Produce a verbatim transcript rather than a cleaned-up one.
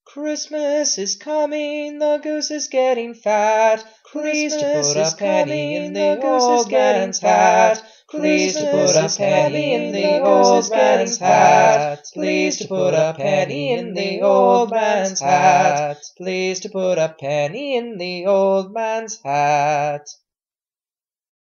Christmas is coming, the goose is getting fat. Please to put a penny in the old man's hat. Please to put a penny in the old man's hat. Please to put a penny in the old man's hat. Please to put a penny in the old man's hat.